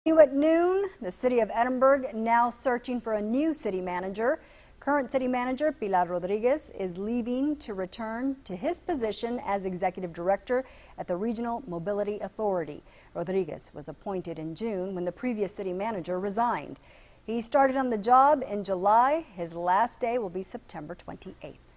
New at noon, the city of Edinburg now searching for a new city manager. Current city manager Pilar Rodriguez is leaving to return to his position as executive director at the Regional Mobility Authority. Rodriguez was appointed in June when the previous city manager resigned. He started on the job in July. His last day will be September 28th.